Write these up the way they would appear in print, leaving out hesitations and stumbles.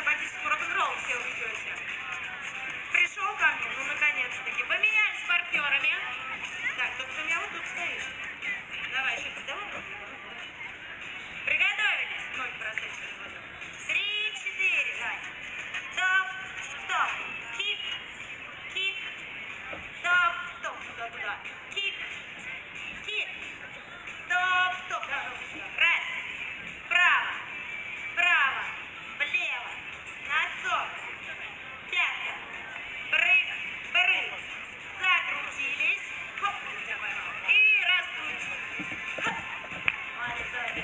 акробатического рок-н-ролла все уйдете. Пришел ко мне, ну наконец-таки. Поменялись партнерами. Так, только ты у меня вот тут стоишь. Давай, еще давай. Приготовились. Ноги бросать через воду. 3, 4, давай. Стоп, стоп. Кик, кик. Стоп, стоп. Туда. Кик, кик. Стоп, стоп. Раз. Вправо, вправо, влево. Носок. Пятка. Прыг, прыг. Закрутились. Хоп. И раскрутились. Хоп. Молодец.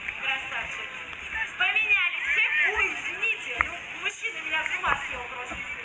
Красавчик. Поменялись все. Ой, извините. Ну, мужчина меня с ума съел просто.